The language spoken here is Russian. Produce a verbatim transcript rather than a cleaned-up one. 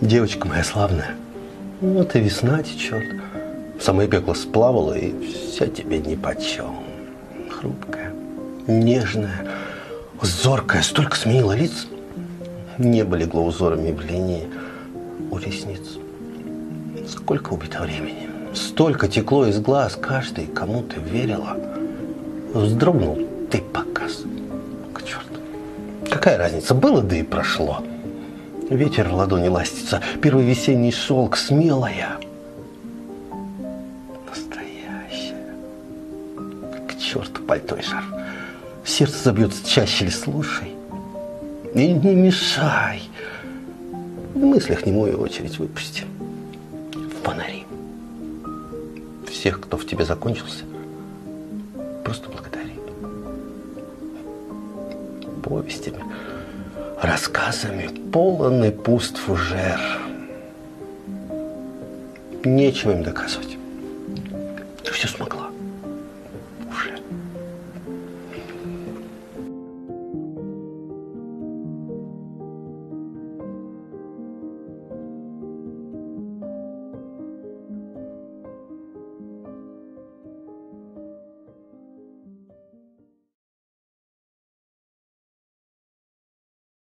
Девочка моя славная, вот и весна течет. В самое пекло сплавала, и все тебе нипочем. Хрупкая, нежная, зоркая, столько сменила лиц. Небо легло узорами в линии у ресниц. Сколько убито времени, столько текло из глаз, каждый, кому ты верила. Вздрогнул ты показ. К черту. Какая разница, было да и прошло. Ветер в ладони ластится, первый весенний шелк, смелая, настоящая. К черту пальто и шарф. Сердце забьется чаще ли, слушай. И не мешай. В мыслях немую очередь выпусти. Фонари. Всех, кто в тебе закончился, просто благодари. Повестями, рассказами полон и пуст фужер. Нечего им доказывать. Ты все смогла.